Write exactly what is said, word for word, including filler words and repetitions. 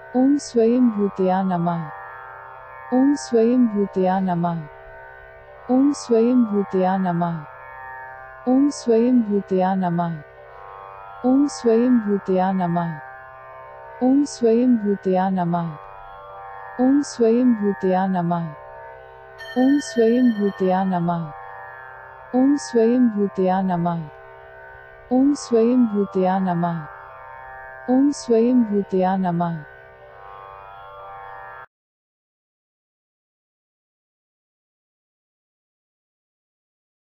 ओम स्वयं भूतया नमः। ओम स्वयं भूतया नमः। ओम स्वयं भूतया नमः। ओम स्वयं भूतया नमः। ओम स्वयं भूतया नमः। ओम स्वयं भूतया नमः। ओम स्वयं भूतया नमः। ओम स्वयं भूतया नमः। ओम स्वयं भूतया नमः। ओम स्वयं भूतया नमः। ओम स्वयं भूतया नमः।